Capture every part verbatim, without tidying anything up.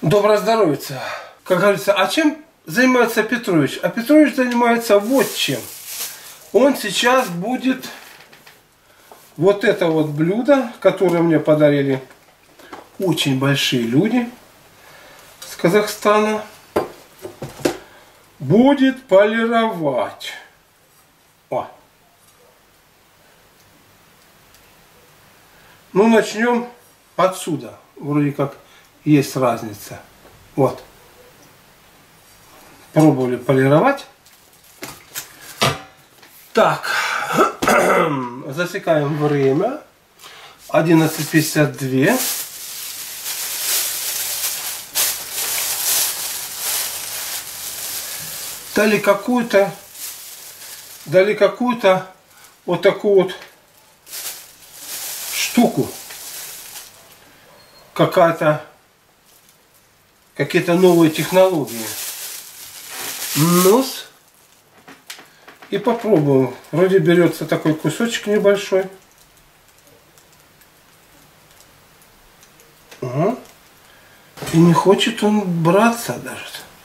Доброе здоровье. Как говорится, а чем занимается Петрович? А Петрович занимается вот чем. Он сейчас будет вот это вот блюдо, которое мне подарили очень большие люди с Казахстана, будет полировать. О. Ну, начнем отсюда. Вроде как есть разница. Вот. Пробовали полировать. Так. Засекаем время. одиннадцать пятьдесят два. Дали какую-то, дали какую-то вот такую вот штуку. Какая-то, какие-то новые технологии. Нос. И попробуем. Вроде берется такой кусочек небольшой. Угу. И не хочет он браться даже.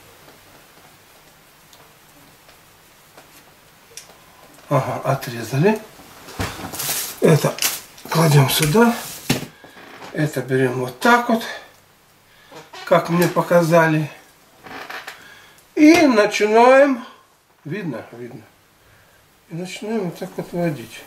Ага, отрезали. Это кладем сюда. Это берем вот так вот, как мне показали. И начинаем. Видно? Видно. И начинаем вот так вот водить.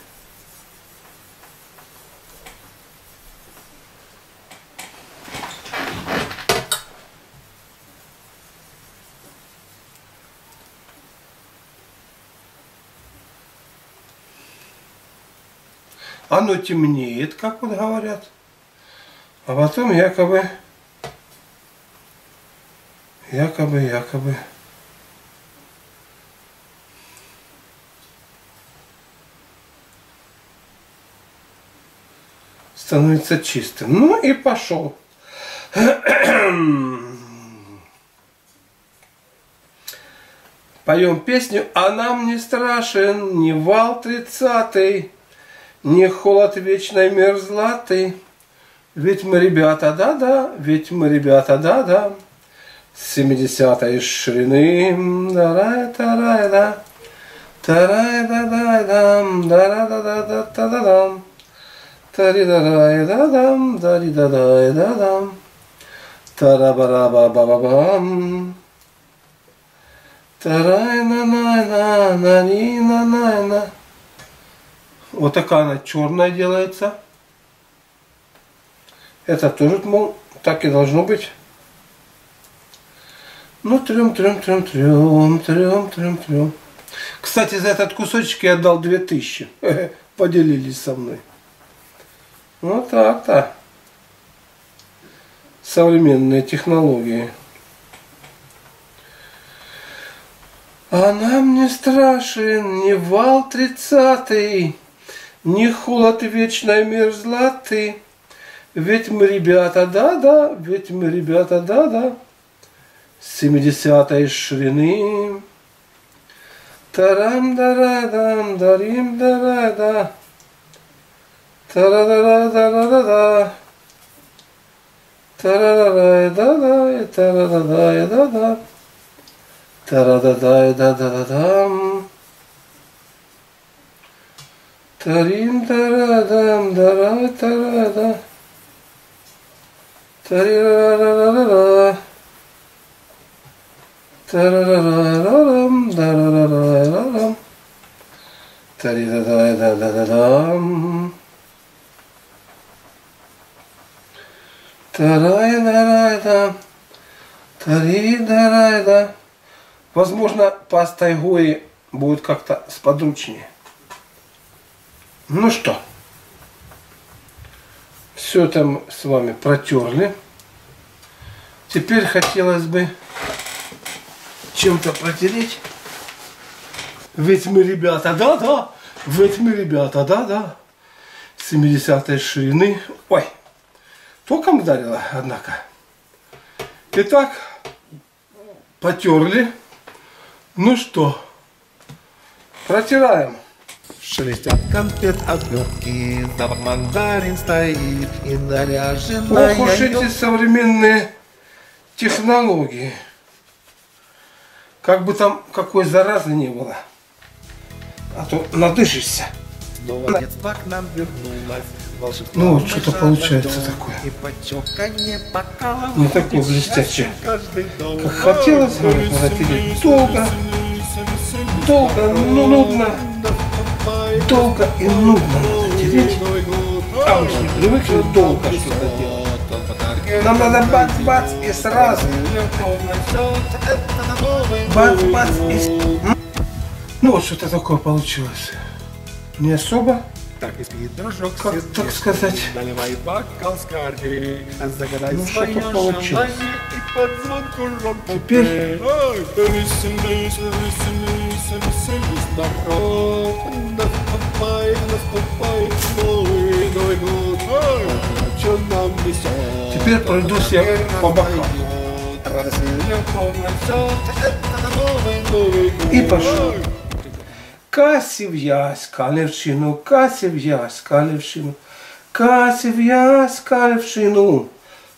Оно темнеет, как вот говорят. А потом якобы, якобы, якобы. Становится чистым. Ну и пошел. Поем песню «А нам не страшен ни вал тридцатый, ни холод вечной мерзлоты. Ведь мы ребята, да-да, ведь мы ребята, да-да, с семидесятой ширины. Тарай-тарай-да, тарай-да-дай-дам, да-да-да-да-да-да-дам. Тари-да-дай-да-дам, дари-да-дай-да-дам. Тара-ба-ба-ба-ба-бам. Тарай-на-на-на-на-ни-на-на-на. Вот такая она черная делается. Это тоже, мол, так и должно быть. Ну, трем, трем, трем, трем, трем, трем, трем. Кстати, за этот кусочек я отдал две тысячи. Поделились со мной. Вот так-то. Современные технологии. А нам не страшен ни вал тридцатый, ни холод вечной мерзлоты. Ведь мы ребята, да-да, ведь мы ребята, да-да, с семидесятой ширины. Тарам-дарадам, дарим-дарада. Тара-да-да-да-да-да. Тара-да-да-да-да, тара-да-да-да-да. Тара-да-да-да-да-да-дам. Тарим-тарадам, дара-тарада. Тари-ра-ра-ра-ра-ра. Тара-ра-ра-ра-рам, дара-ра-ра-ра-рам. Тари-да-да-да-да-да-дам. Тарай-да-рай-да. Тари-да-рай-да. Возможно, пастой Гои будет как-то сподручнее. Ну что, все там с вами протерли. Теперь хотелось бы чем-то протереть. Ведь мы ребята, да-да, ведь мы ребята, да-да, семидесятой ширины. Ой, током ударило, однако. Итак, потерли. Ну что, протираем. Шелестят конфет обертки, запах мандарин стоит и наряженная. Ох уж эти современные технологии. Как бы там какой заразы не было. А то надышишься. Снова детство к нам вернулось. Ну вот что-то получается такое. И потека не покалывает. Не такое блестящее. Как хотелось, воротили долго. Долго, ну нудно. Долго и нудно надо тереть. А мы же не привыкли долго что-то делать. Нам надо бац-бац и сразу. Бац-бац и... Ну вот что-то такое получилось. Не особо. Так и спит дружок, как так сказать. Наливай бокал скорей, загадай ну, свое желание и под звонку ромку. Теперь... Ой, веселись, веселись, веселись, народ. Наступай, наступай, новый, новый год. Ой, что нам несет? Теперь пройдусь я по бокам. И пошел. Каси в'язь, калевщину, каси в'язь, калевщину, каси в'язь, калевщину.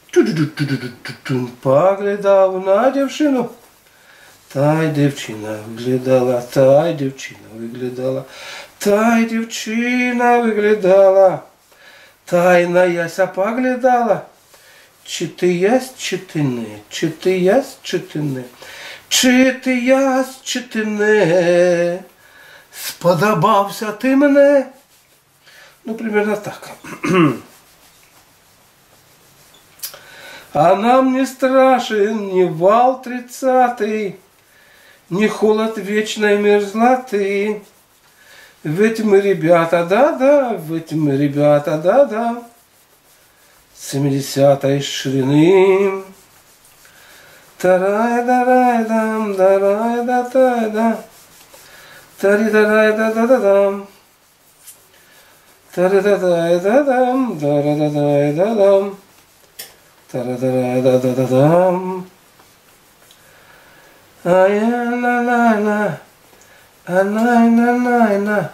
Поглядав на дівчину. Та й дівчина виглядала, та й дівчина виглядала, та й дівчина виглядала. Та й на яся поглядала. Чи ти ясь, чи ти не, чи ти ясь, чи ти не, чи ти ясь, чи ти не. Сподобався ти мене. Ну, примерно так. А нам не страшен ни вал тридцатый, ни холод вечной мерзлоты. Ведь мы ребята, да-да, ведь мы ребята, да-да, семидесятой ширины. Тарай-дарай-дам, дарай-да-тай-да. Тари-да-дай-да-да-да-дам. Тари-да-дай-да-дам, да-да-дай-да-дам. Тари-да-дай-да-да-дам. Ай-на-на-на, ай-на-на-на-на.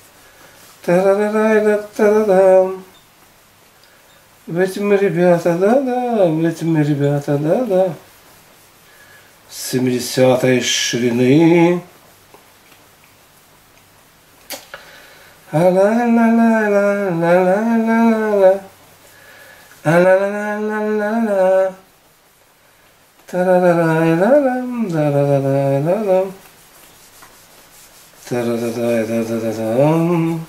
Тари-да-дай-да-да-дам. Ведь мы ребята, да-да, ведь мы ребята, да-да. Семидесятой ширины. А-ла-ла-ла-ла-ла-ла-ла-ла-ла. А-ла-ла-ла-ла-ла-ла. Та-ра-ра-ра-ра-рам, да-ра-ра-ра-ра-рам. Та-ра-ра-ра-ра-ра-рам.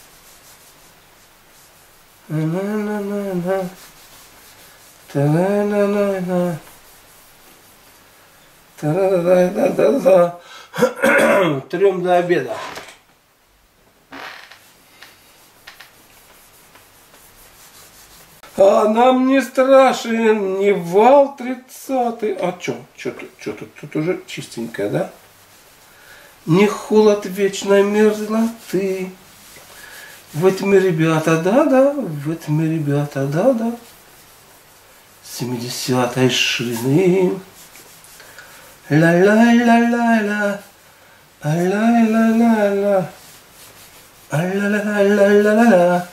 На-на-на-на-на. Та-ра-ра-ра-ра. Та-ра-ра-ра-ра-ра. Трем до обеда. А нам не страшен ни вал тридцатый. А чё? Чё тут? Чё тут? Тут уже чистенькая, да? Ни холод вечной мерзлоты. Вот мы ребята, да-да, вот мы ребята, да-да. Семидесятой ширины. Ла-ла-ла-ла-ла. А-ла-ла-ла-ла. А-ла-ла-ла-ла-ла-ла.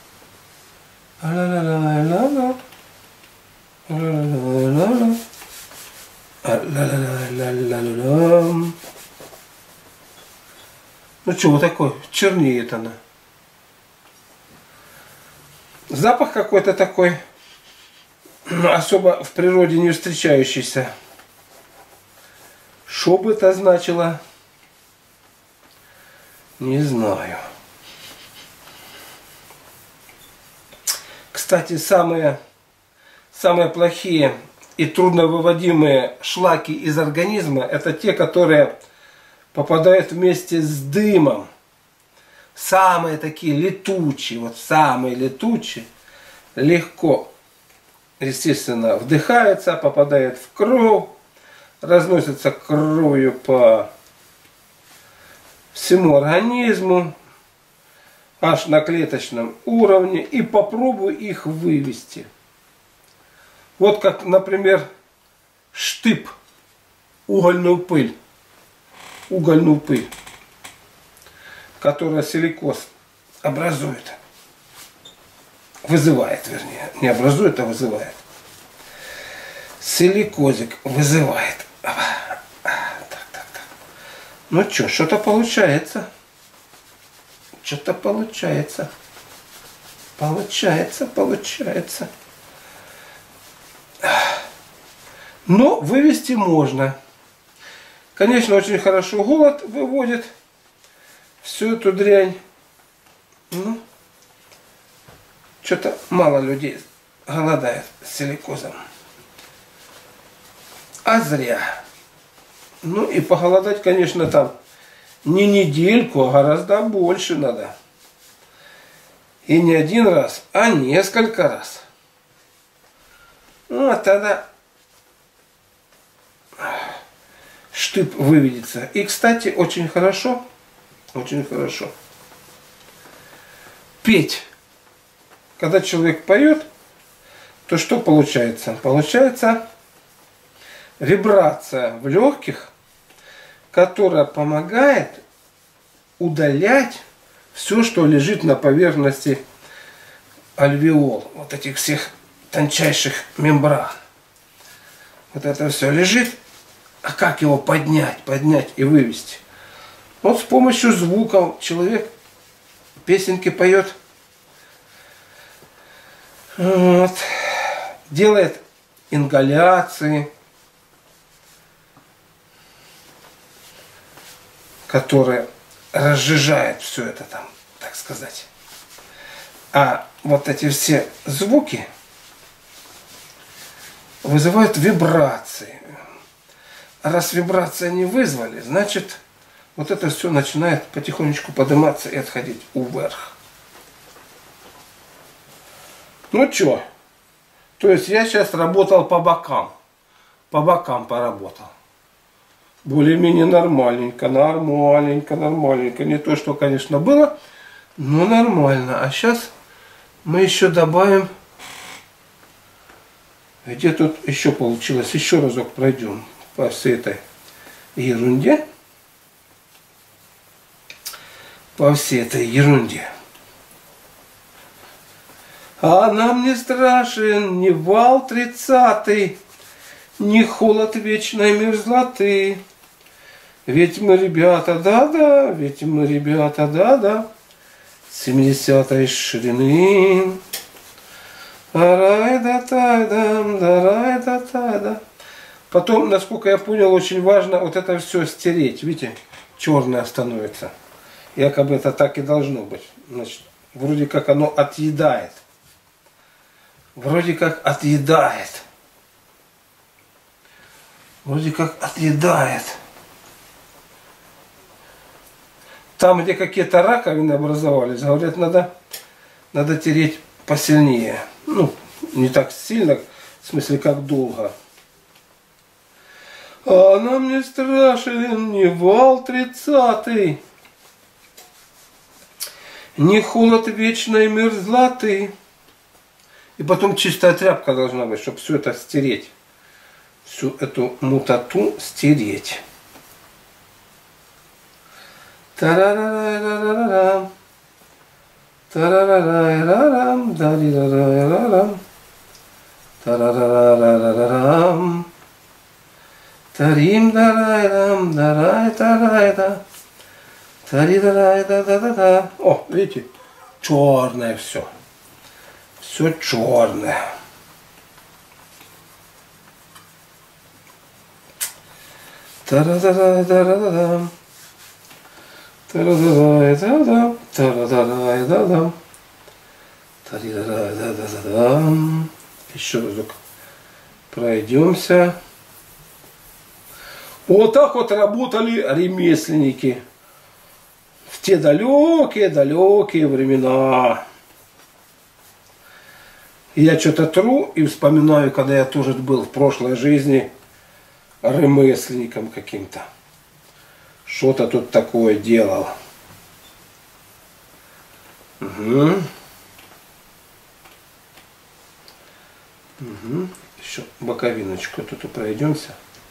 А-ла-ла-ла-ла-ла. А-ла-ла-ла-ла-ла. А-ла-ла-ла-ла-ла-ла. Ну что, вот такой, чернеет она. Запах какой-то такой, особо в природе не встречающийся. Что бы это значило? Не знаю. Кстати, самые, самые плохие и трудновыводимые шлаки из организма — это те, которые попадают вместе с дымом. Самые такие летучие, вот самые летучие, легко, естественно, вдыхаются, попадают в кровь, разносятся кровью по всему организму, аж на клеточном уровне, и попробуй их вывести. Вот как, например, штып, угольную пыль, угольную пыль, которая силикоз образует, вызывает, вернее, не образует, а вызывает. Силикозик вызывает. Так, так, так. Ну что, что-то получается. Что-то получается. Получается, получается. Но вывести можно. Конечно, очень хорошо голод выводит всю эту дрянь. Ну, что-то мало людей голодает с силикозом. А зря. Ну и поголодать, конечно, там не недельку, а гораздо больше надо. И не один раз, а несколько раз. Ну, а тогда штып выведется. И, кстати, очень хорошо, очень хорошо петь. Когда человек поет, то что получается? Получается вибрация в легких, которая помогает удалять все, что лежит на поверхности альвеол, вот этих всех тончайших мембран. Вот это все лежит. А как его поднять, поднять и вывести? Вот с помощью звуков человек песенки поет, вот, делает ингаляции, которые разжижают все это там, так сказать. А вот эти все звуки вызывают вибрации. А раз вибрации не вызвали, значит, вот это все начинает потихонечку подниматься и отходить вверх. Ну что? То есть я сейчас работал по бокам. По бокам поработал. Более-менее нормальненько, нормальненько, нормальненько. Не то, что, конечно, было, но нормально. А сейчас мы еще добавим. Где тут еще получилось? Еще разок пройдем по всей этой ерунде. По всей этой ерунде. А нам не страшен ни вал тридцатый, ни холод вечной мерзлоты. Ведь мы, ребята, да-да, ведь мы, ребята, да-да, семидесятой ширины. Потом, насколько я понял, очень важно вот это все стереть. Видите, черное становится. Якобы это так и должно быть. Значит, вроде как оно отъедает. Вроде как отъедает. Вроде как отъедает. Там, где какие-то раковины образовались, говорят, надо, надо тереть посильнее. Ну, не так сильно, в смысле, как долго. А нам не страшен ни вал тридцатый, ни холод вечной мерзлоты. И потом чистая тряпка должна быть, чтобы все это стереть. Всю эту мутату стереть. Тарарарарарарам. Тарарарарарарам. Дарирарарарам. Тарарарарарарам. Тарим дарайрам. Дарай тарайда. Таридарайда-да-да-да. О, видите, черное все. Все черное. Та-да-да-да-да-да-да. Та-да-да-да-да-да. Та-да-да-да-да-да. Та-да-да-да-да-да. Еще разок пройдемся. Вот так вот работали ремесленники в те далекие-далекие времена. И я что-то тру и вспоминаю, когда я тоже был в прошлой жизни ремесленником каким-то. Что-то тут такое делал. Угу. Угу. Еще боковиночку тут пройдемся.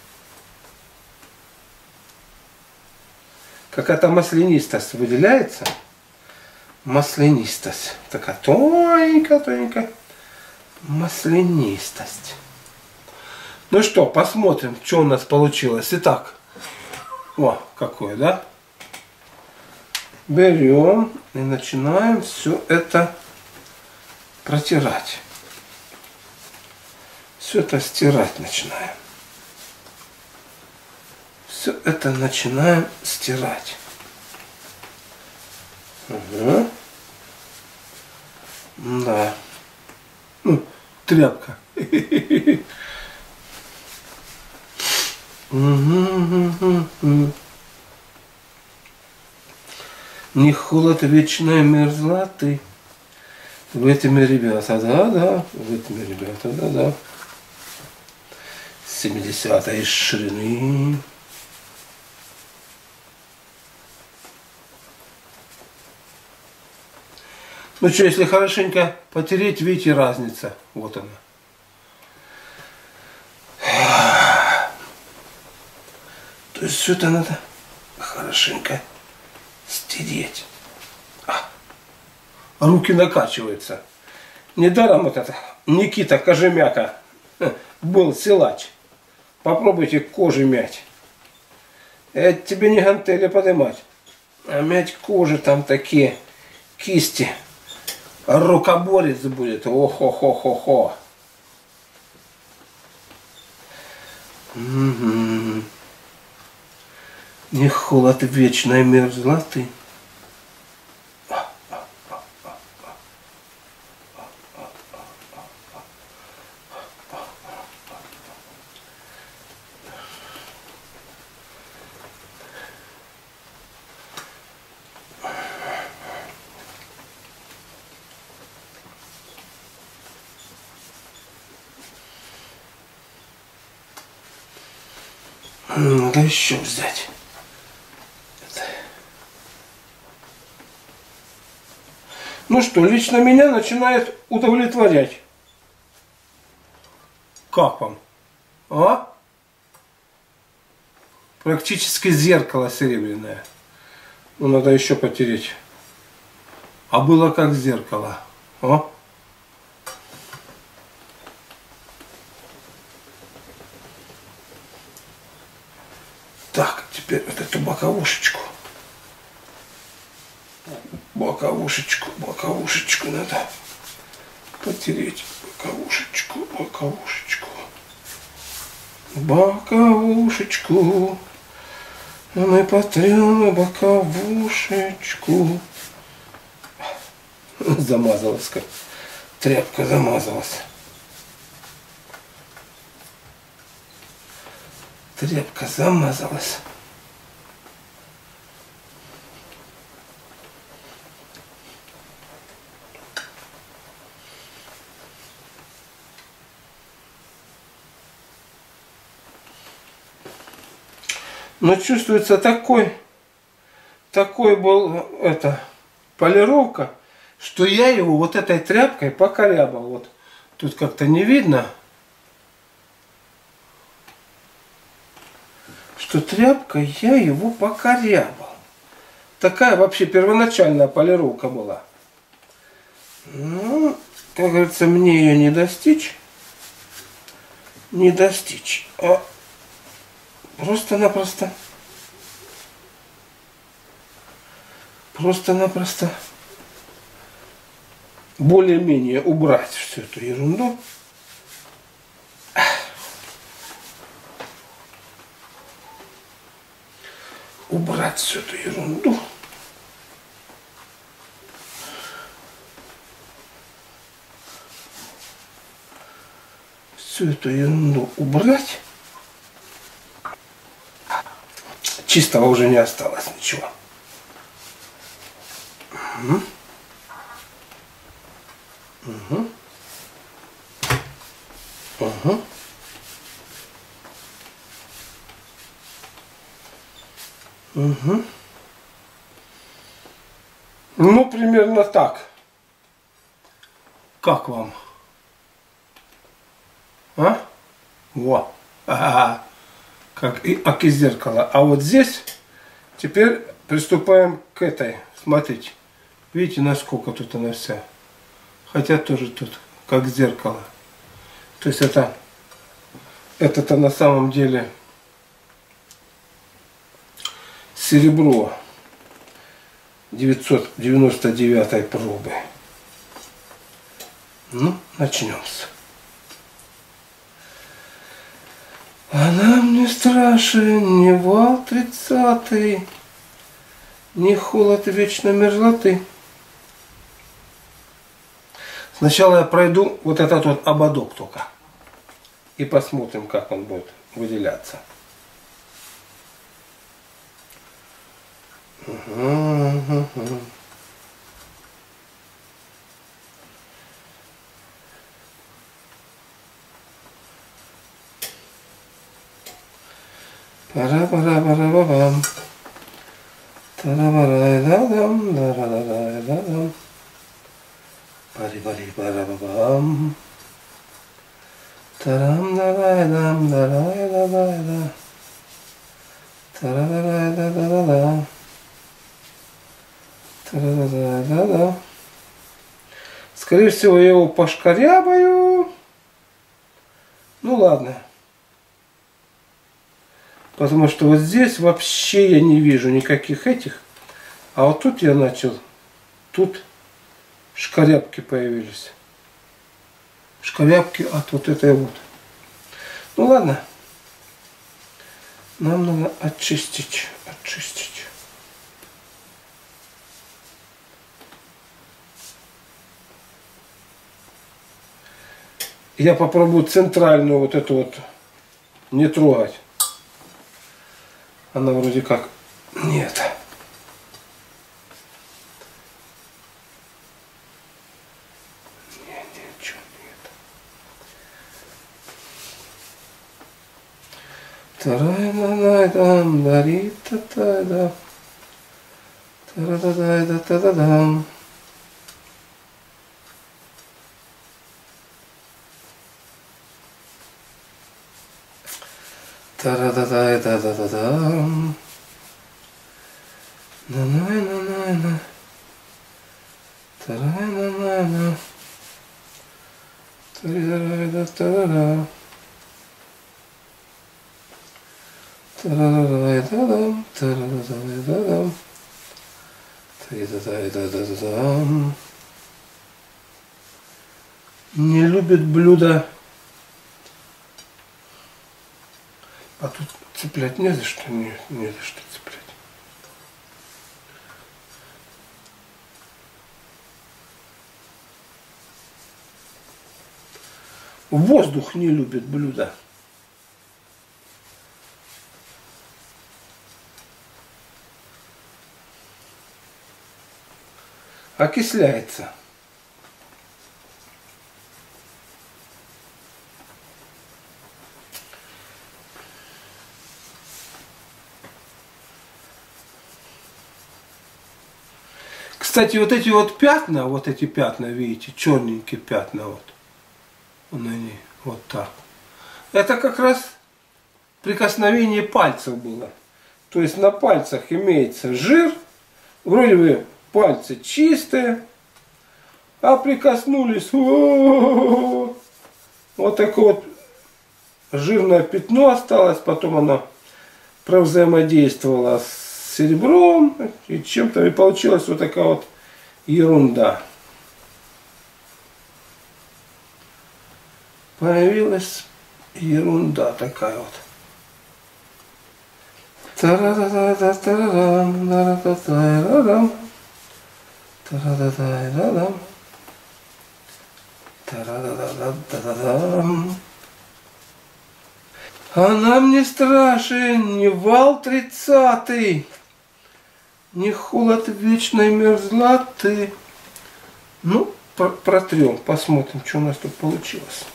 Какая-то маслянистость выделяется. Маслянистость. Такая тоненькая-тоненькая. Маслянистость. Ну что, посмотрим, что у нас получилось. Итак, о, какое, да? Берем и начинаем все это протирать. Все это стирать начинаем. Все это начинаем стирать. Угу. Да. Ну, тряпка. Не холод вечной мерзлоты. В этими ребята, да-да. В этими ребята, да-да. семидесятые из ширины. Ну что, если хорошенько потереть, видите, разница. Вот она. То есть все это надо хорошенько стереть. А. Руки накачиваются. Недаром этот Никита Кожемяка был силач. Попробуйте кожи мять. Это тебе не гантели поднимать, а мять кожи там такие кисти. Рукоборец будет. О-хо-хо-хо-хо. Угу. Не холод вечной мерзлоты. Надо еще взять. Ну что, лично меня начинает удовлетворять. Как вам? А? Практически зеркало серебряное. Ну, надо еще потереть. А было как зеркало. А? Так, теперь вот эту боковушечку. Боковушечку, боковушечку надо потереть. Боковушечку, боковушечку. Боковушечку. Мы потрем боковушечку. Замазалась как. Тряпка замазалась. Тряпка замазалась. Но чувствуется такой, такой был, это, полировка, что я его вот этой тряпкой покорябал. Вот тут как-то не видно, что тряпкой я его покорябал. Такая вообще первоначальная полировка была. Ну, как говорится, мне ее не достичь. Не достичь. А просто-напросто. Просто-напросто. Более-менее убрать всю эту ерунду. Убрать всю эту ерунду. Всю эту ерунду убрать. Чистого уже не осталось ничего. Угу. Угу. Угу. Угу. Ну, примерно так. Как вам? А? Во. Ага. Как и оки зеркало. А вот здесь теперь приступаем к этой. Смотрите. Видите, насколько тут она вся. Хотя тоже тут как зеркало. То есть это Это-то на самом деле серебро девятьсот девяносто девятой пробы. Ну, начнемся. А нам не страшен ни вал тридцатый, ни холод вечной мерзлоты. Сначала я пройду вот этот вот ободок только. И посмотрим, как он будет выделяться. Угу, угу. Пара-пара-пара-пам. Тара-пара-да-дам, да-да-да-да-дам. Пари-пари-пара-пам. Тарам-да-да-дам, да-да-да-да-да. Тара-да-да-да-да-да. Тара-да-да-да-да. Скорее всего, я его пошкарябаю. Ну ладно. Потому что вот здесь вообще я не вижу никаких этих. А вот тут я начал. Тут шкарябки появились. Шкарябки от вот этой вот. Ну ладно. Нам надо очистить. Очистить. Я попробую центральную вот эту вот не трогать. Она вроде как... Нет. Нет, ничего нет. Тара-да-да-дам, дари-та-та-да. Тара-да-да-да-та-да-дам. Та-да-да-да-да-да-да-дам. На-на-на-на-на. Та-ра-на-на-на. Та-ра-да-да-да-да-да. Та-ра-да-да-да-дам. Та-ра-да-да-да-дам. Та-ра-да-да-да-да-дам. Не любит блюдо. А тут цеплять не за что, не, не за что цеплять. Воздух не любит блюдо. Окисляется. Кстати, вот эти вот пятна, вот эти пятна, видите, черненькие пятна, вот, вон они, вот так. Это как раз прикосновение пальцев было. То есть на пальцах имеется жир, вроде бы пальцы чистые, а прикоснулись, вот такое вот жирное пятно осталось, потом оно провзаимодействовало с серебром и чем-то, и получилась вот такая вот ерунда. Появилась ерунда такая вот. Та-ра-да-да-да-та-ра-рам, та-ра-да-да-ра-рам, та-ра-да-да-ра-рам, та-ра-да-да-да-да-рам. А нам не страшен ни вал тридцатый, ни холод вечной мерзлоты. Ну, протрем, посмотрим, что у нас тут получилось.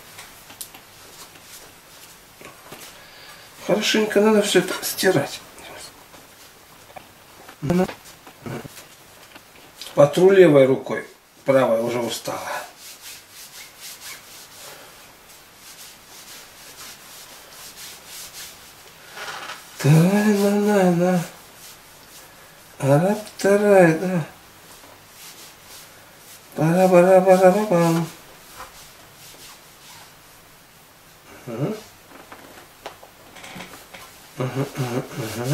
Хорошенько надо все это стирать. Потру левой рукой, правая уже устала. Та-на-на-на. Арап-тарай-да. Пара-пара-пара-пам. Угу, угу, угу.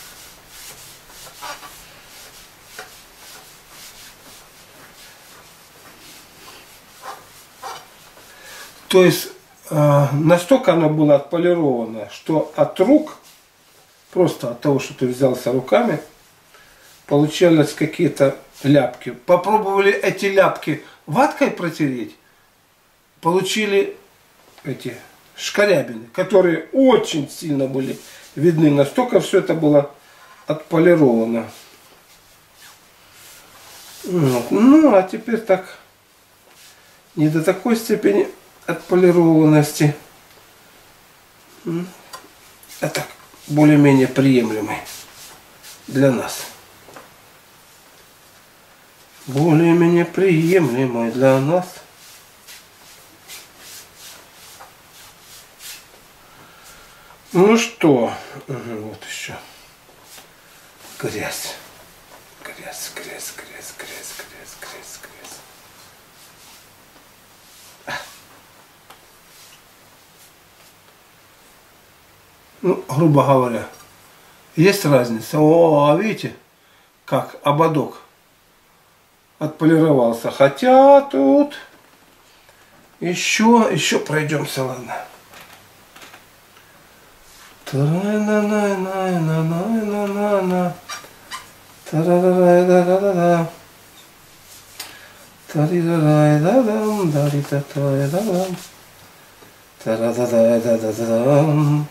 То есть э, настолько она была отполирована, что от рук, просто от того, что ты взялся руками, получались какие-то ляпки. Попробовали эти ляпки ваткой протереть, получили эти шкарябины, которые очень сильно были видны. Настолько все это было отполировано. Вот. Ну, а теперь так, не до такой степени отполированности. А так, более-менее приемлемый для нас. Более-менее приемлемый для нас. Ну что, угу, вот еще грязь, грязь, грязь, грязь, грязь, грязь, грязь, грязь. А. Ну, грубо говоря, есть разница. О, видите, как ободок отполировался. Хотя тут еще, еще пройдемся, ладно. Та-ра-на-на-на-на-на-на-на. Та-ра-ра-ра-ра-ра-ра. Та-ри-ра-ра-ра-ра-ра. Да-ри-та-та-ра-ра. Та-ра-ра-ра-ра-ра-ра.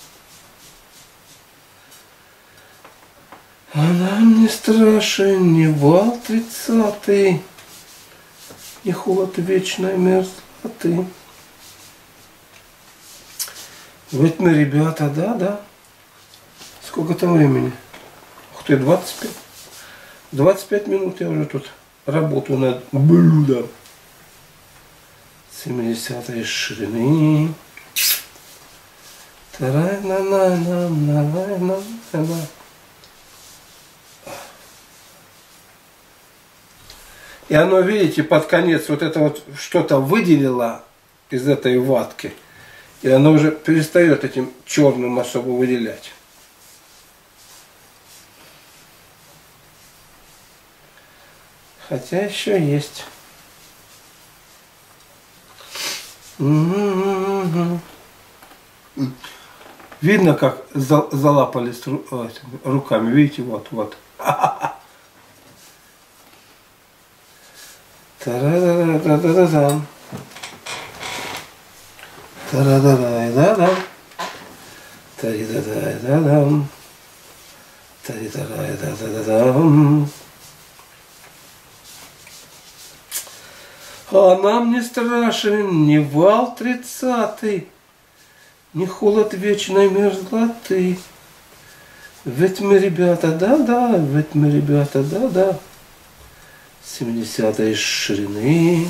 А нам не страшен ни вал тридцатый, ни холод вечной мерзлоты. Ведь мы, ребята, да, да. Сколько там времени? Ух ты, двадцать пять. двадцать пять минут я уже тут работаю над блюдом. семидесятой ширины. Та-ра-на-на-на-на-на-на-на. И оно, видите, под конец вот это вот что-то выделило из этой ватки. И оно уже перестает этим черным особо выделять. Хотя еще есть. Видно, как залапались руками. Видите, вот, вот. Та-ра-ра-ра-ра-ра-ра. Та-ра-ра-ра-ра-ра. Та-ри-ра-ра-ра-ра. Та-ри-ра-ра-ра-ра-ра. А нам не страшен ни вал тридцатый, ни холод вечной мерзлоты. Ведь мы, ребята, да-да, ведь мы, ребята, да-да. семидесятой ширины.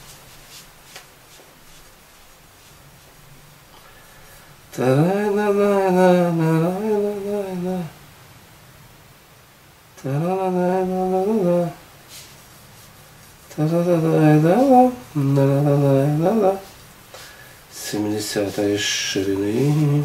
Та-ра-на-на-на-на-на-на-на. Та-ра-на-на-на-на-на. Та-ра-на-на-на-на-на-на-на. семидесятой ширины.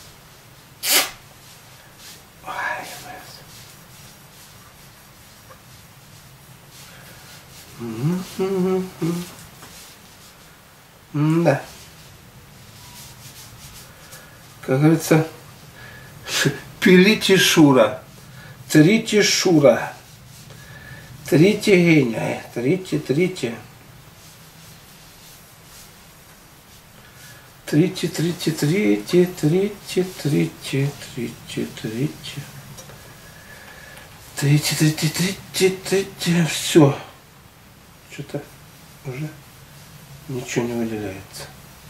Да. Как говорится, пилите Шура, трите Шура, трите гения, трите, трите. Трите, трите, трите, трите, трите, трите, трите. Трите, трите, трите, трите. Все. Что-то уже ничего не выделяется.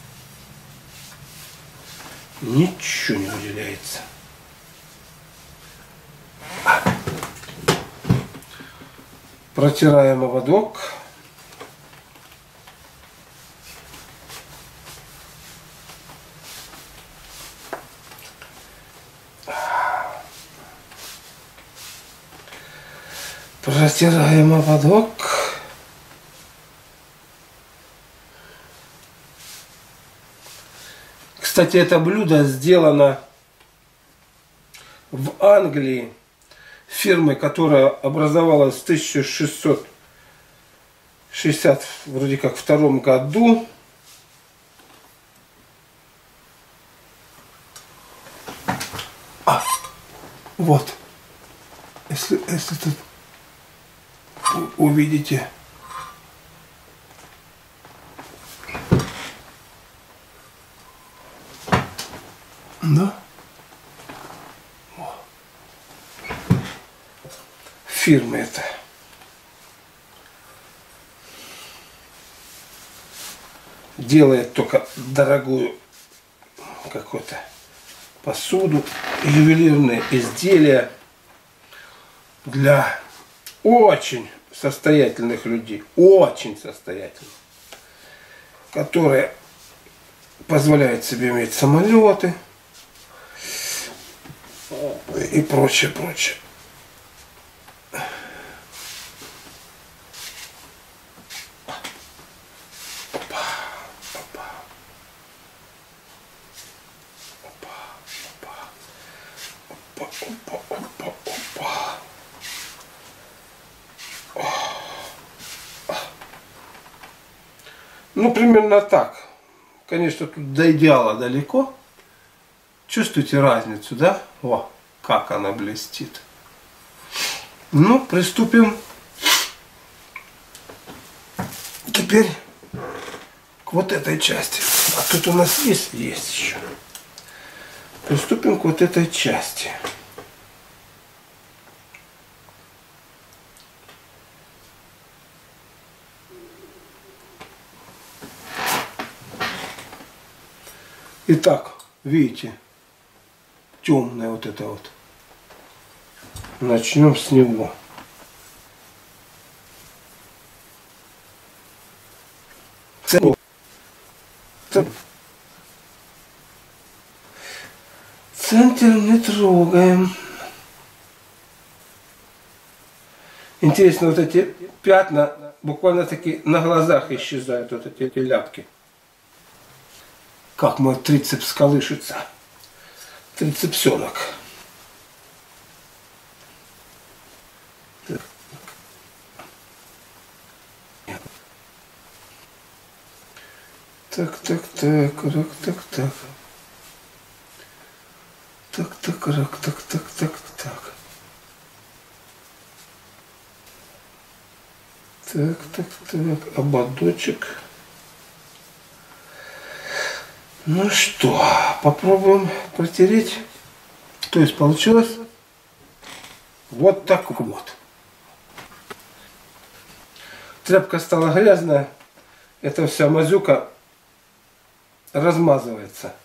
Ничего не выделяется. Протираем ободок. Протираем ободок. Кстати, это блюдо сделано в Англии, фирмы, которая образовалась в тысяча шестьсот шестьдесят вроде как втором году. А, вот. Если, если тут увидите. Да? Фирма это. Делает только дорогую какую-то посуду, ювелирные изделия для очень состоятельных людей, очень состоятельных, которые позволяют себе иметь самолеты и прочее, прочее. Ну, примерно так. Конечно, тут до идеала далеко. Чувствуете разницу, да? О, как она блестит. Ну, приступим теперь к вот этой части. А тут у нас есть? Есть еще. Приступим к вот этой части. Итак, видите, темное вот это вот. Начнем с него. Центр не трогаем. Интересно, вот эти пятна буквально таки на глазах исчезают, вот эти, эти ляпки. Как мой трицепс колышется. Трицепсенок. Так. Так, так, так, рак, так, так. Так, так, рак, так, так, так, так. Так, так, так, ободочек. Ну что, попробуем протереть. То есть получилось вот так вот. Тряпка стала грязная. Эта вся мазюка размазывается.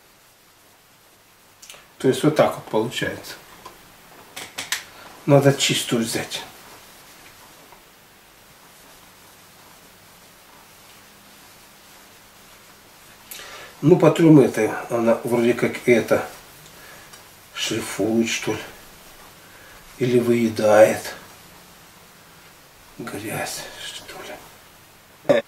То есть вот так вот получается. Надо чистую взять. Ну, потрем это, она вроде как это шлифует, что ли. Или выедает грязь, что ли.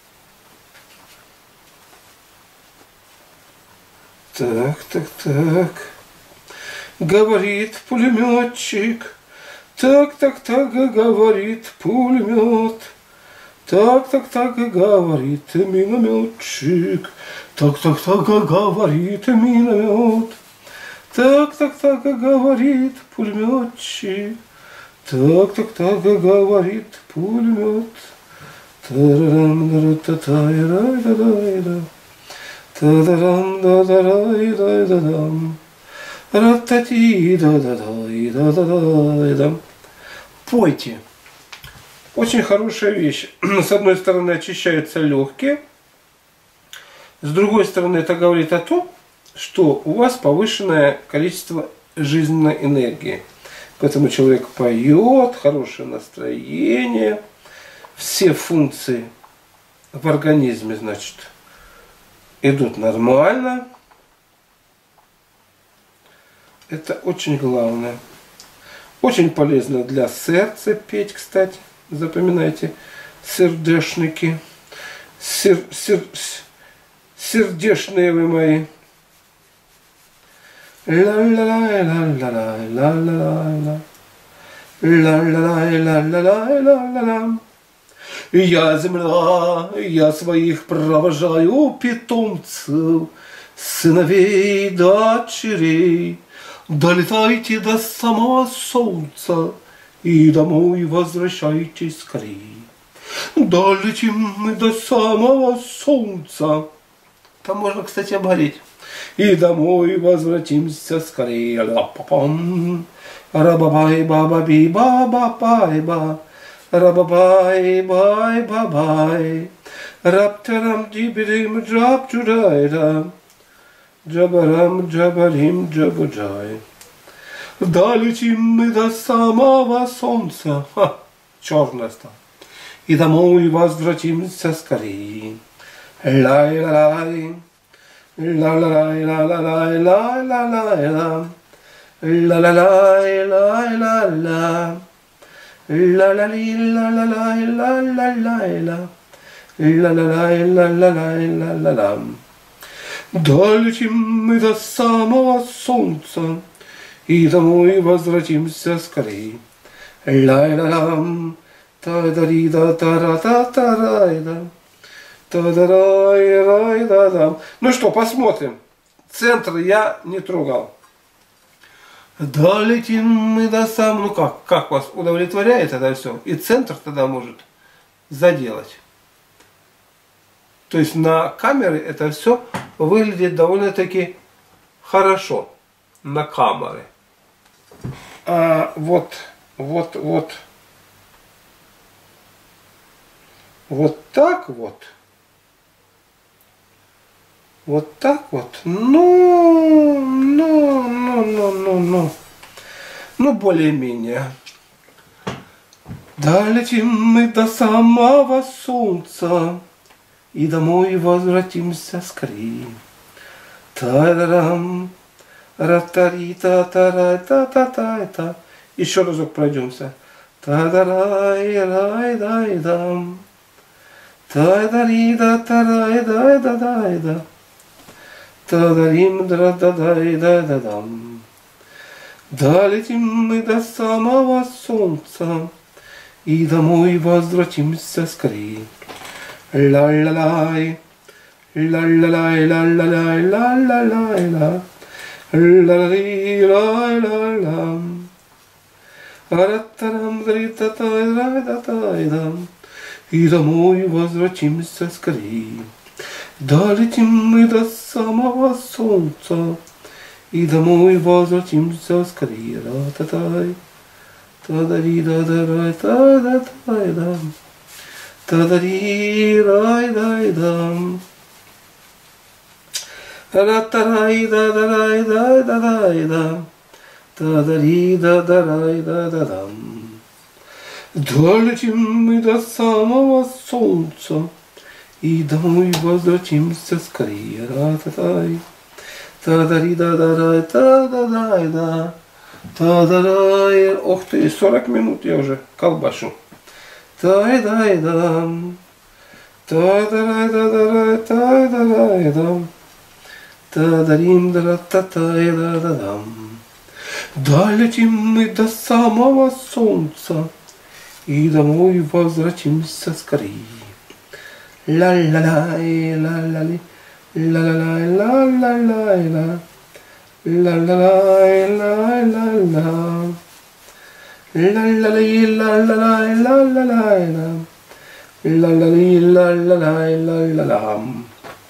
Так, так, так. Говорит пулеметчик. Так, так, так, говорит пулемет. Так, так, так, говорит минометчик. Так, так, так, говорит миномет. Так, так, так, говорит пулеметчик. Так, так, так, говорит пулемет. Пойте. Очень хорошая вещь. С одной стороны очищаются легкие. С другой стороны, это говорит о том, что у вас повышенное количество жизненной энергии. Поэтому человек поет, хорошее настроение, все функции в организме, значит, идут нормально. Это очень главное. Очень полезно для сердца петь, кстати. Запоминайте, сердешники. Сер, сер, сердечные вы мои. Ла-ла-ла-ла-ла-ла-ла-ла-ла. Ла-ла-ла-ла-ла-ла-ла-ла. Я земля, я своих провожаю питомцев, сыновей, дочерей. Долетайте до самого солнца и домой возвращайтесь скорей. Долетим мы до самого солнца. Там можно, кстати, обгореть. И домой возвратимся скорее. Ла-па-пам. Рабабай, баба-би, ба-ба-бай-ба. Рабабай, бай-ба-бай. Рап-тарам, дибирим, джаб-джурайда. Джабарам, джабарим, джабуджай. Долетим мы до самого солнца. Ха, черная стала. И домой возвратимся скорее. Лай-лай-лай. Ла-ла-лай-ла-ла-лай-ла-ла-лай-ла. Ла-ла-лай-лай-ла-ла. Ла-ла-ли-ла-ла-лай-ла-ла-лай-ла. Ла-ла-лай-ла-ла-лай-ла-ла-ла. Долетим мы до самого солнца и домой возвратимся скорей. Лай-ла-лам. Та-да-ри-да-та-ра-та-та-рай-да. Та-да-рай-рай-да-дам. Ну что, посмотрим. Центр я не трогал. Долетим мы до самого... Ну как, как вас удовлетворяет это все? И центр тогда может заделать. То есть на камере это все выглядит довольно-таки хорошо. На камере. А вот, вот, вот. Вот так вот. Вот так вот. Ну, ну, ну, ну, ну, ну. Ну, более-менее. Долетим мы до самого солнца и домой возвратимся скорее. Та-да-дам. Ра-та-ри-та-та-рай-та-та-та-та. Еще разок пройдемся. Та-да-рай-рай-дай-дам. Та-да-ри-да-та-рай-дай-да-дай-да. Та-да-рим-да-да-дай-да-да-дам. Долетим мы до самого солнца и домой возвратимся скорее. Ла-ла-лай. Ла-ла-лай-ла-ла-лай-ла-ла-лай-ла. Ла-ла-ри-лай-ла-ла. Ра-та-рам-ри-та-тай-ра-да-тай-дам. И домой возвратимся скорее. Долетим мы до самого солнца и домой возвратимся скорее. Ра-та-тай. Та-да-ри-да-да-рай, та-да-тай-дам. Та-да-ри-рай-дай-дам. Ра-та-рай-да-да-рай-да-да-дай-дам. Та-да-ри-да-да-рай-да-да-дам. Долетим мы до самого солнца и домой возвратимся скорее. Ра-та-тай. Та-да-ри-да-да-рай, та-да-дай-да. Та-да-дай. Ох ты, сорок минут я уже колбашу. Тай-дай-дам. Та-да-рай-да-да-рай, та-да-дай-дам. Та-да-рим-да-та-тай-да-да-дам. Долетим мы до самого солнца и домой возвратимся скорее. Ла-ла-лай, ла-ла-ли, ла-ла-лай, ла-ла-лай-ла. Ла-ла-лай, ла-ла-ла. Ла-ла-ли, ла-ла-лай, ла-ла-лай-ла. Ла-ла-ли, ла-ла-лай, ла-ла-лам.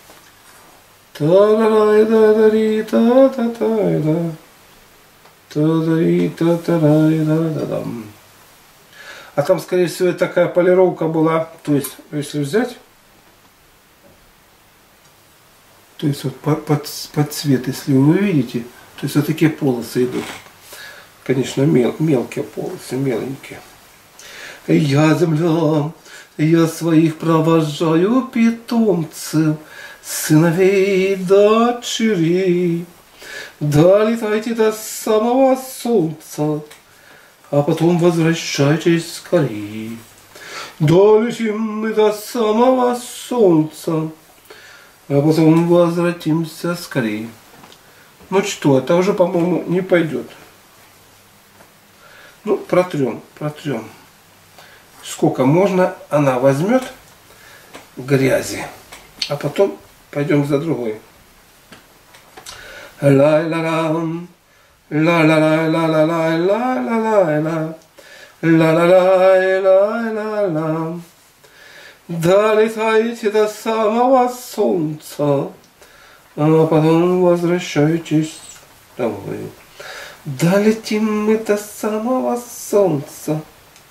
Та-да-рай-да-да-ри, та-та-тай-да. Та-да-ри, та-та-рай-да-да-дам. А там, скорее всего, такая полировка была. То есть, если взять, то есть вот под, под, под цвет, если вы видите, то есть вот такие полосы идут. Конечно, мел, мелкие полосы, меленькие. Я земля, я своих провожаю питомцев, сыновей и дочерей. Долетайте до самого солнца, а потом возвращайтесь скорее. Долетим мы до самого солнца, а потом возвратимся скорее. Ну что, это уже, по-моему, не пойдет. Ну, протрем, протрем. Сколько можно, она возьмет грязи. А потом пойдем за другой. Ла-ла-лам, ла-ла-ла-ла-ла-ла-ла-ла-ла, ла-ла-ла-ла-ла-ла. Долетайте до самого солнца, а потом возвращайтесь домой. Долетим мы до самого солнца,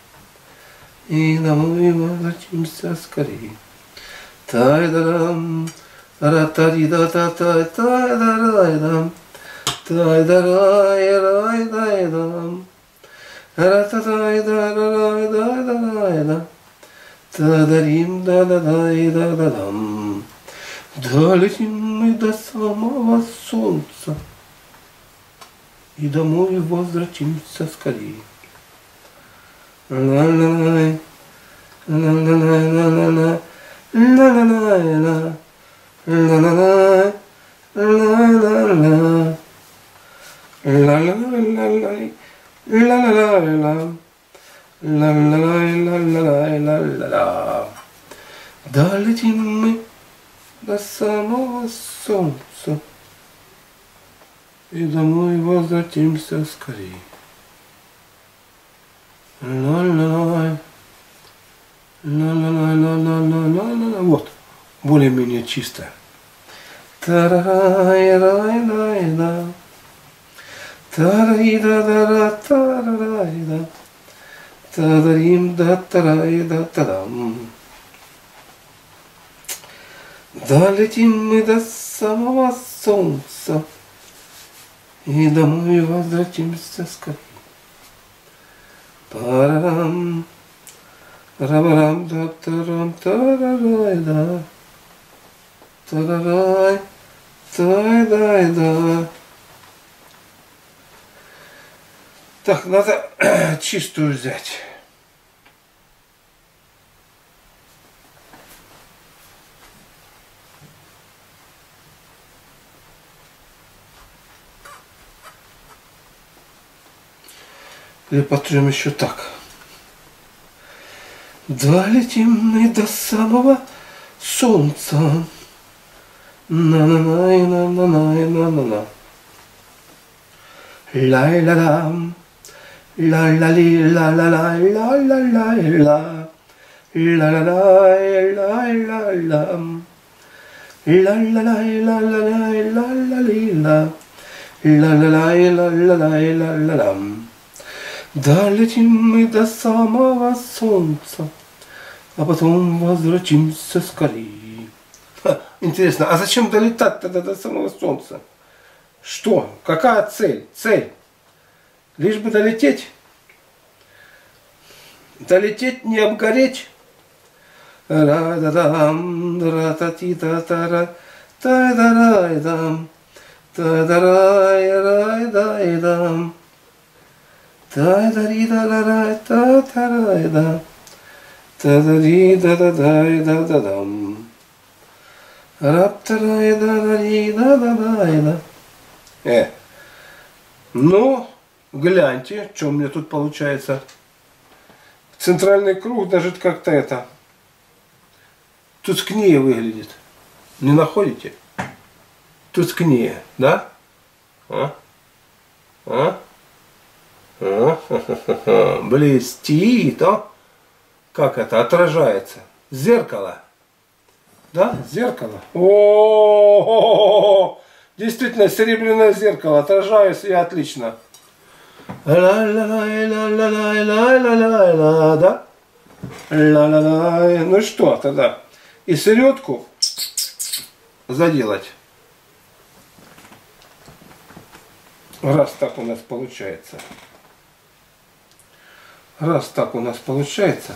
и домой возвратимся скорее. Тай-да-дам, ра-та-ди-да-та-та-тай-да-рай-дам, тай-да-рай-рай-дай-дам, ра-та-тай-да-рай-дай-да-рай-дам, та-да-рим, да-да-дай-да-да-дам. Долетим мы до самого солнца, и домой возвратимся скорее. Ла-ла-лай, ла-ла-лай-ла-ла-ла, ла-ла-лай-ла, ла-ла-лай, ла-ла-ла, ла-ла-лай, ла-ла-лай-ла, ла-ла-лай-ла-ла-лай-ла-ла-ла. Долетим мы до самого солнца, и домой возвратимся скорее. Ла-ла-лай, ла-ла-лай-ла-ла-ла-ла-ла. Вот, более-менее чисто. Та-рай-рай-рай-да, та-рай-да-да-да, та-рай-да, та-рай-да-та-рай-да-та-дам. Долетим мы до самого солнца, и домой возвратимся скорее. Парам, рабарам, да, тарам, тарарай, да, тарарай, тай-дай, да. Так, надо чистую взять. Или потрем еще так. Долетим мы до самого солнца. На-на-на-на-на-на-на-на. Лай-ла-лам. Ла-ла-ли-ла-ла-ла-ла-ла-ла-ла. Ла-ла-лай-лай-лай-лам. Ла-ла-лай-ла-ла-лай-ла-ла-ли-ла. Ла-ла-лай-ла-ла-лай-ла-ла-лам. Долетим мы до самого солнца, а потом возвратимся скорее. Ха, интересно, а зачем долетать тогда до самого солнца? Что? Какая цель? Цель? Лишь бы долететь? Долететь, не обгореть? Ра-да-дам, ра-та-ти-та-та-ра, тай-да-рай-дам, та-да-рай-рай-дай-дам. Та-да-ри-да-да-да, та-та-рай-да, та-да-ри-да-да-дай-да-да-дам. Рап-та-рай-да-да-ри-да-да-дай-да. Э, ну, гляньте, что у меня тут получается. Центральный круг даже как-то это тускнее выглядит. Не находите? Тускнее, да? А? А? Блестит, а? Как это отражается? Зеркало. Да, зеркало. О, действительно, серебряное зеркало. Отражаюсь я отлично. Ла-ла-ла-ла-ла-ла-ла-ла-ла, да? Ла-ла-ла. Ну что тогда? И середку заделать. Раз так у нас получается. Раз так у нас получается.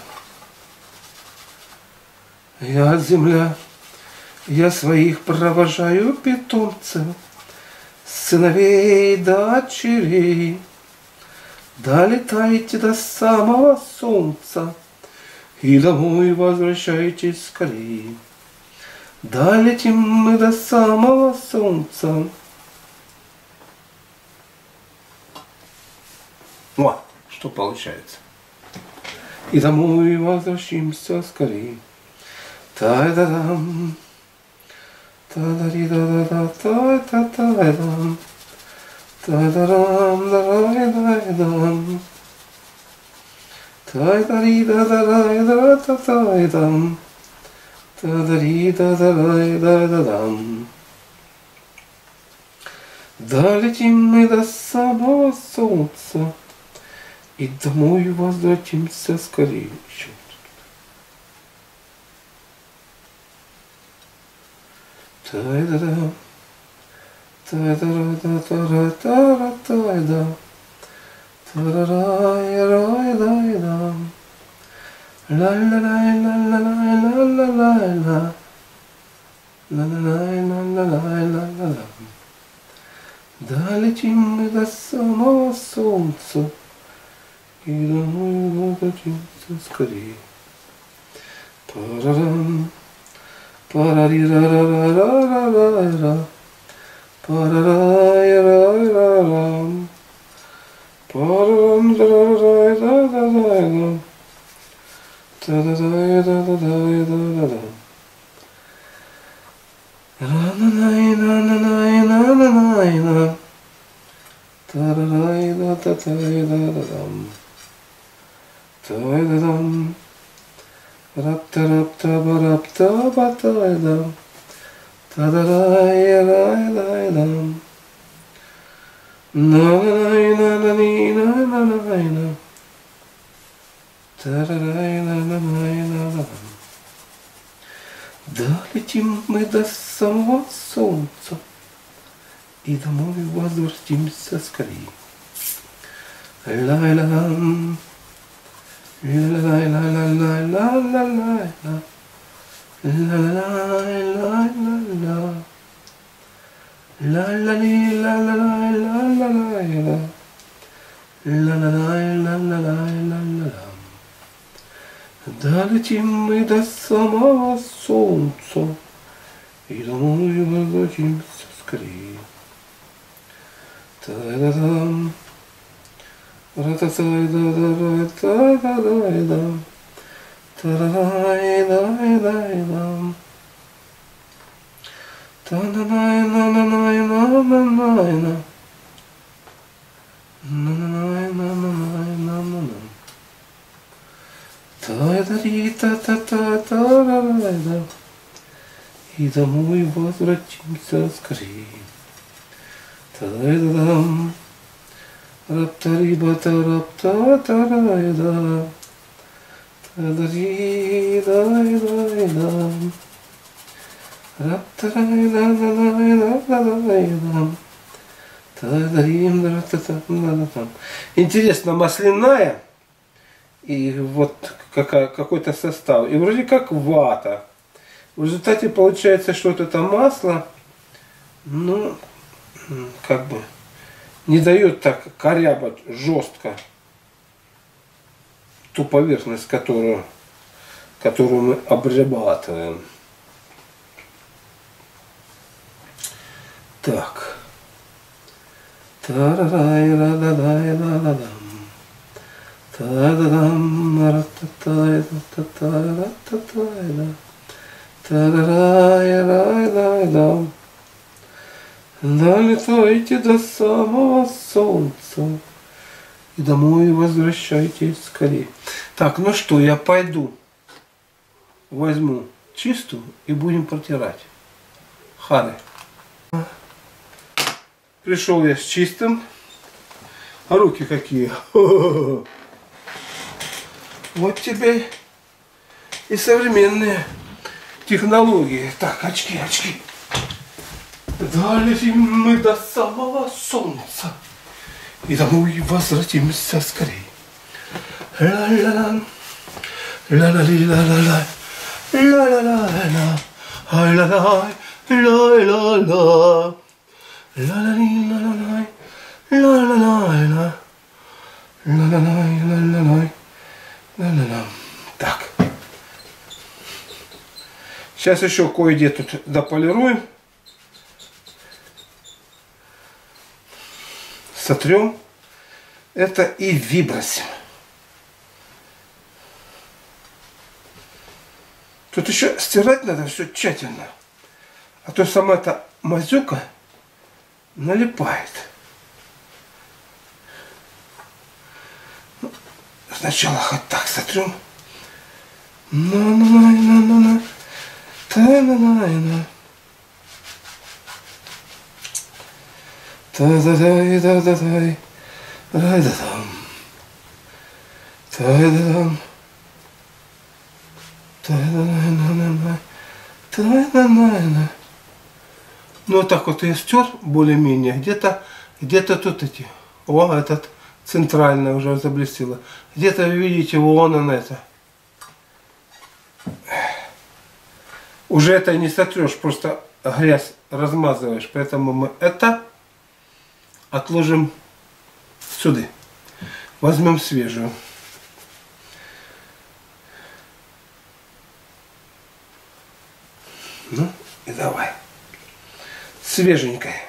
Я, земля, я своих провожаю питомцев, сыновей, дочерей. Долетайте до самого солнца, и домой возвращайтесь скорее. Долетим мы до самого солнца, О, что получается. И домой возвращаемся скорее. Та-да-дам. Та-да-ри-да-да-да, та-та-та-дам. Та-да-дам, да-да-ри-да-дам. Та-да-ри-да-да-да-да-та-та-дам. Та-да-ри-да-да-да-да-дам. Долетим мы до самого солнца и домой возвратимся скорее. Та-да-да. Та-да-да-да-да-да-да-да. Та-да-да-да-да-да. Ла-ла-ла-ла-ла-ла-ла-ла-ла. Ла-ла-ла-ла-ла-ла-ла-ла. Долетим мы до самого солнца и домой возвратимся скорее. Парарам. Парарирарарарарара. Парарайрайрарам. Парарам-дарарайрарарайрам. Та-да-дай-да-да-дай-да-да-да. Ра-на-най-на-на-най-на-на-най-на. Та-да-дай-да-да-дай-да-да-дам. Тай-да-дам. Рап-та-рап-та-ба-рап-та-ба-тай-дам. Та-да-дай-дай-дай-дам. На-на-най-на-на-ни-на-на-най-на. Та-да-дай-на-на-най-на-на. Долетим мы до самого солнца и домой возвратимся скорее. Ла-ла-лам. Ла-ла-ла-ла-ла-ла-ла-ла. Ла-ла-ла-ла-ла-ла. Ла-ла-ли-ла-ла-ла-ла-ла-ла. Ла-ла-ла-ла-ла-ла-ла-ла. Долетим мы до самого солнца и домой возвратимся скорее. Та-да-дам. Ра-та-тай-да-да-ра-та-да-дай-дам. Та-да-дай-дай-дай-дам. Та-да-дай-на-на-най-на-на-най-на. На-на-най-на-на-най-на-на. Та-да-ри-та-та-та-та-ра-ра-да. И домой возвратимся скорее. Та-да-дам. Рап-та-ри-ба-та-рап-та-та-ра-да. Та-да-ри-дай-дай-дам. Рап-та-ра-дай-дай-дай-дай-дай-дам. Та-да-рим-да-та-та-та-та. Интересно, масляная и вот какой-то состав. И вроде как вата. В результате получается, что вот это масло, ну, как бы, не дает так корябать жестко ту поверхность, которую, которую мы обрабатываем. Так. Та-ра-рай-ра-да-дай-да-да-дам. Та-да-дам, ра-та-тай-да-та-тай-да-та-тай-да. Та-ра-рай-рай-дай-дам. Долетайте до самого солнца и домой возвращайтесь скорее. Так, ну что, я пойду возьму чистую и будем протирать. Ханы. Пришел я с чистым. А руки какие. Вот тебе и современные технологии. Так, очки, очки. Долетим мы до самого солнца и домой возвратимся скорее. Ла-ла-ла, ла-ла-ли-ла-ла-ла, ла-ла-ла-ла, ла-ла-ла, ла-ла-ла, ла-ла-ли-ла-ла-ла, ла-ла-ла-ла, ла-ла-ла-ла, ла-ла-ла. Так. Сейчас еще кое-где тут дополируем. Сотрем. Это и вибросим. Тут еще стирать надо все тщательно. А то сама эта мазюка налипает. Ну, сначала хоть так сотрем. На-на-на-на-на-на. Та-на-на-на. Та-да-дай-да-да-дай. Дай-да-дам. Та-да-дам. Та-да-на-на-на-на. Та-на-на-на. Ну, вот так вот я стер более-менее. Где-то где-то тут эти. О, этот центральный уже заблестело. Где-то вы видите, вон он это. Уже это не сотрешь, просто грязь размазываешь. Поэтому мы это отложим сюда. Возьмем свежую. Ну и давай. Свеженькая.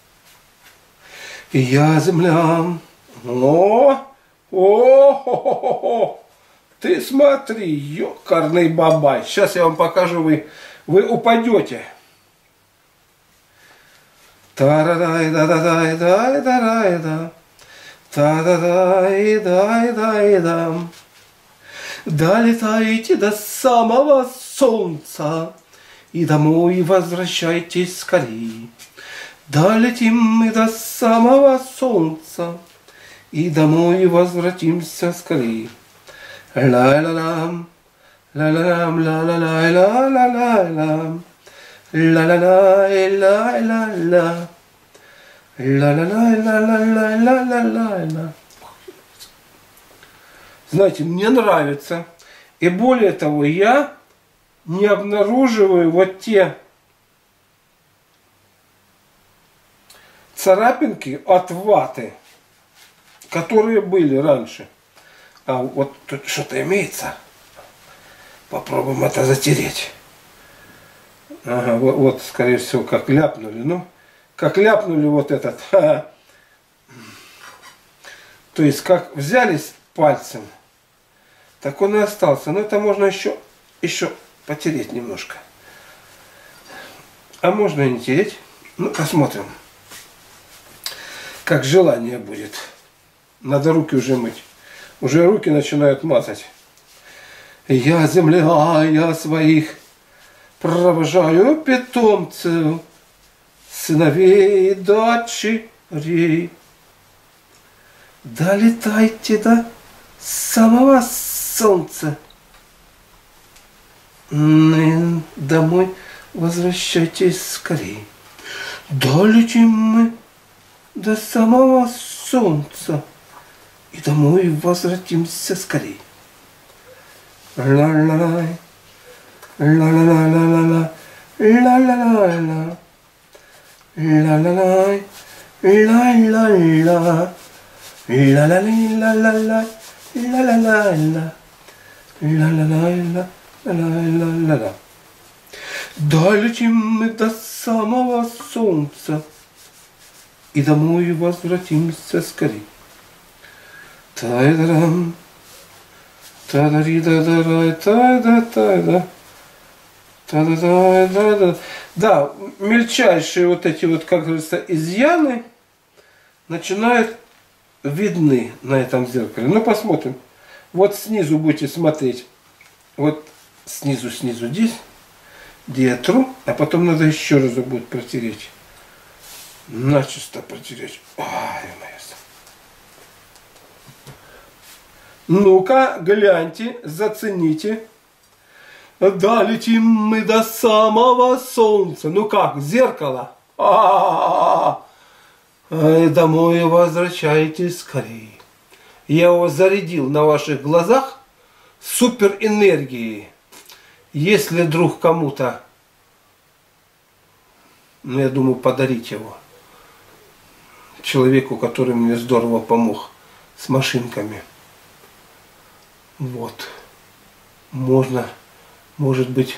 И я земля. О, о, хо, хо, хо, хо. Ты смотри, ёкарный бабай. Сейчас я вам покажу, вы, вы упадете. Та-да-дай-да-да-дай-дай-дай-да. Та-да-дай-дай-дай-да. Долетайте до самого солнца и домой возвращайтесь скорей. Долетим мы до самого солнца и домой возвратимся скорей. Ла-ла-лам, ла-ла-лам, ла-ла-ла-ла-ла-ла-ла. Ла-ла-ла-ла-ла-ла. Ла-ла-ла-ла-ла-ла-ла-ла-ла. Знаете, мне нравится. И более того, я не обнаруживаю вот те царапинки от ваты, которые были раньше. А вот тут что-то имеется. Попробуем это затереть. Ага, вот, вот, скорее всего, как ляпнули. Ну, как ляпнули вот этот. Ха-ха. То есть, как взялись пальцем, так он и остался. Но это можно еще, еще потереть немножко. А можно и не тереть. Ну, посмотрим. Как желание будет. Надо руки уже мыть. Уже руки начинают мазать. Я земля, я своих провожаю питомцев, сыновей и дочерей. Долетайте до самого солнца. Домой возвращайтесь скорей. Долетим мы до самого солнца и домой возвратимся скорей. Ла-ла-лай, ла-ла-ла-ла-ла-ла, ла-ла-ла-ла, ла-ла-лай, ла-ла-ла, ла-ла-ла-ла-ла-ла, ла-ла-ла-ла, ла-ла-ла-ла, ла-ла-ла-ла. Долетим мы до самого солнца и домой возвратимся скорей. Тай-дарам, та-да-ри-да-да-рай, тай-да-тай-да, та-да-дай-да-да. Да, мельчайшие вот эти вот, как говорится, изъяны начинают видны на этом зеркале. Ну, посмотрим. Вот снизу будете смотреть. Вот снизу, снизу здесь, где я тру, а потом надо еще раз будет протереть. Начисто протереть. Ой, моя. Ну-ка, гляньте, зацените. Долетим мы до самого солнца. Ну как, зеркало? А-а-а-а. Домой возвращайтесь скорее. Я его зарядил на ваших глазах супер энергией. Если вдруг кому-то, ну я думаю, подарить его человеку, который мне здорово помог с машинками. Вот. Можно, может быть,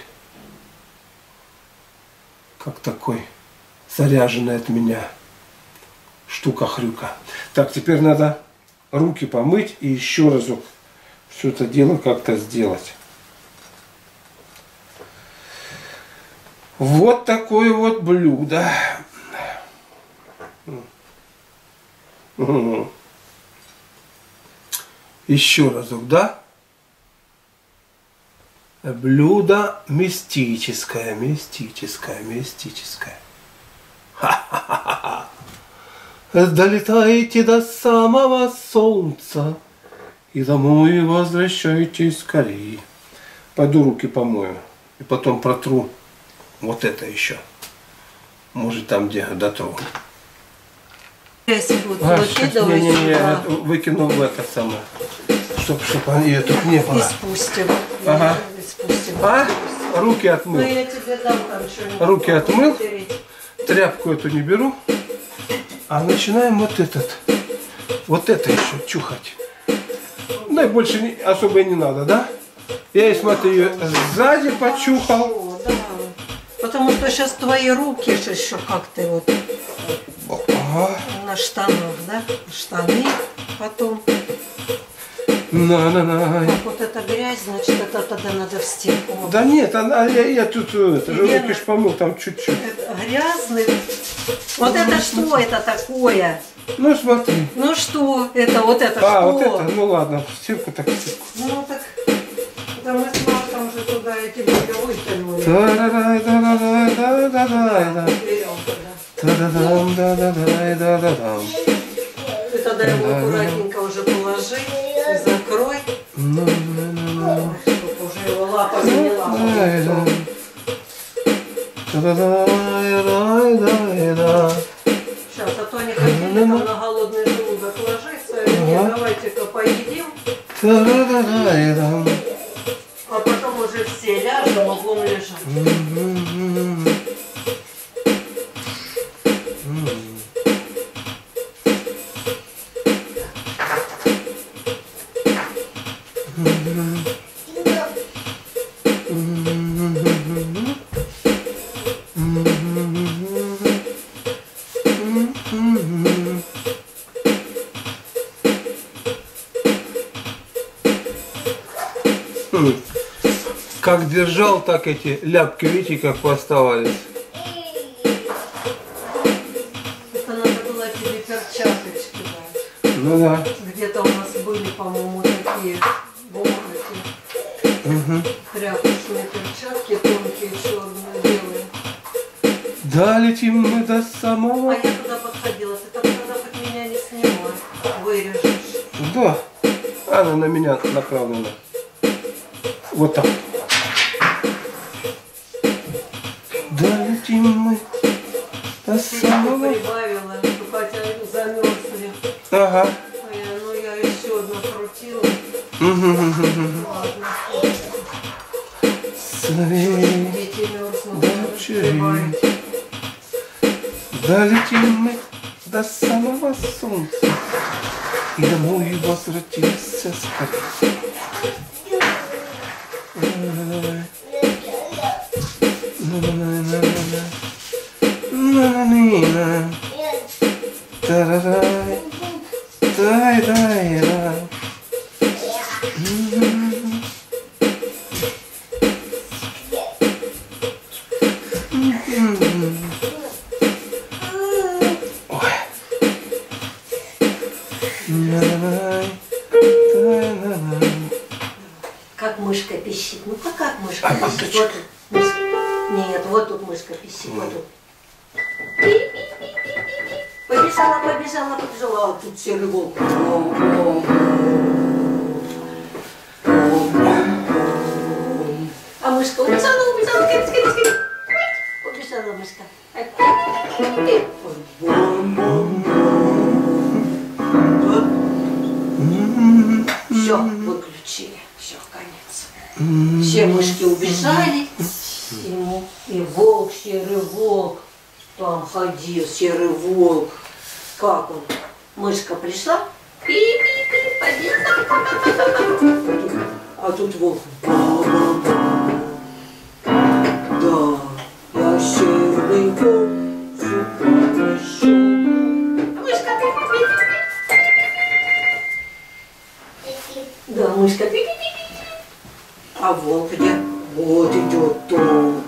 как такой заряженный от меня штука-хрюка. Так, теперь надо руки помыть и еще разок все это дело как-то сделать. Вот такое вот блюдо. Еще разок, да? Блюдо мистическое, мистическое, мистическое. Ха-ха-ха-ха. Долетайте до самого солнца и домой возвращайтесь скорее. Пойду руки помою и потом протру вот это еще. Может там где дотру. А, не, не, не, я выкину в это самое, чтобы чтоб ее тут не было. И спустим. Ага. И спустим. А? Руки отмыл. Ну, я тебе дам там что-нибудь. Руки отмыл. Потереть. Тряпку эту не беру. А начинаем вот этот. Вот это еще чухать. Ну и больше не, особо и не надо, да? Я и смотрю, ее сзади почухал. О, да. Потому что сейчас твои руки же еще как ты вот Ага. на штанах, да? Штаны потом. На-на-на. Как вот эта грязь, значит, это тогда надо в стенку. Вот. Да нет, она, я, я тут это, Лена, руки ж помыл там чуть-чуть. Это грязный. Вот это что это такое? Ну смотри. Ну что это? Вот это А, что? вот это, ну ладно, стирку так стирку. Ну так, да мы с Марком уже туда эти были вытянули. Та-да-да-да-да-да-да-да. Берем тогда. Та-да-дам, да-да-да-да-да-дам. Ты тогда его аккуратненько уже положи и закрой, Ну-ну-ну-ну. чтобы уже его лапа не лапа. Та-да-да-да-да-да-да. Сейчас, а то они хотели там на голодный желудок ложиться, и Ага. давайте-ка поедим, Та-да-да-да-да. а потом уже все ляжем, а будем лежать. Как держал, так эти ляпки, видите, как поставались. Это надо было тебе перчаточки дать. Ну да. Где-то у нас были, по-моему, такие бумаги. Угу. Тряпочные перчатки, тонкие, черные, белые. Да, летим мы до самого. А я туда подходила, ты там тогда хоть меня не снимай, вырежешь. Да. Она на меня направлена. Вот так. Да, летим мы до Сильно самого. прибавила, что хотя замерзли. Ага. А я, ну я еще одну крутила. Ладно. Смотри. Дети мерзнут. Да, чей. Да, летим мы до самого солнца и домой возвратимся скорее. На-на-на-на-на. Та-ра-рай. Дай-дай-ра. Ой. На-на-най. Та-на-най. Как мышка пищит. Ну-ка, как мышка А, пищит. мамочка. Вот тут мышка. Нет, вот тут мышка пищит. Вот тут. Побежала, побежала, побежала. А тут серый волк. А мышка убежала, убежала. Скорее, скорее, скорее. Побежала мышка. Все, выключили. Все, конец. Все мышки убежали. И, и волк, серый волк. Там ходил, серый волк. Как он? Мышка пришла. Пи-пи-пи, побежала. А тут волк. Да, я серый волк. Сюда пришел. Мышка, птичка. А волк где? Вот идет то.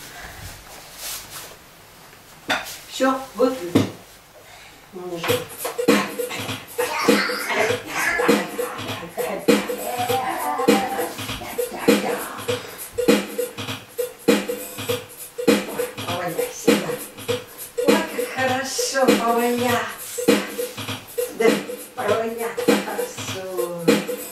Все, выключи. Ну, уже. Поваляйся, да. Ой, как хорошо поваляться. Да, поваляться хорошо.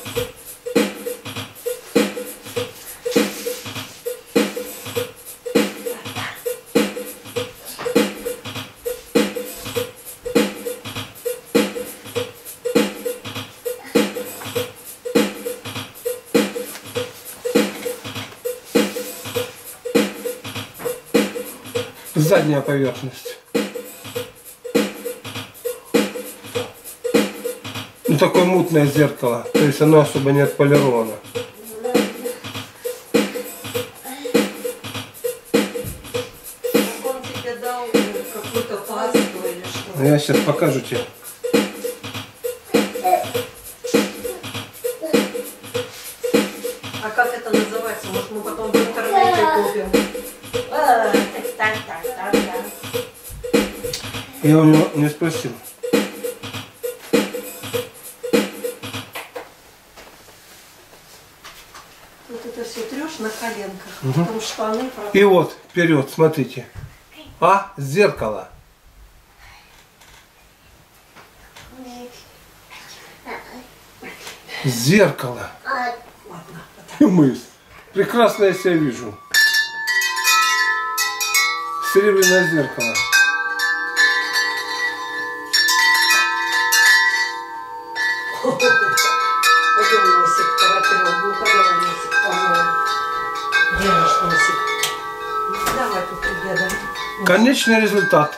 Задняя поверхность. Ну такое мутное зеркало, то есть оно особо не отполировано. Он тебе дал какую-то пасту или что? Я сейчас покажу тебе. А как это называется? Может, мы потом в интернете купим? А, так, так, так, так. Я у него не спросил. Вот это все трешь на коленках, угу. Потом штаны. Правда. И вот, вперед, смотрите. А, зеркало. Зеркало. Ладно, вот Мыс. Прекрасно я себя вижу. Серебряное зеркало. Пойдем носик протрем. Ну, пойдем носик помоем. Где наш носик? Давай тут рядом. Конечный результат.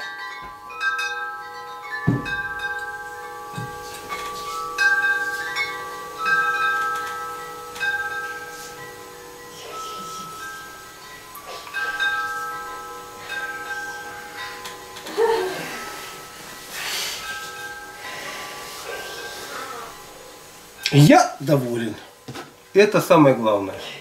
Я доволен. Это самое главное.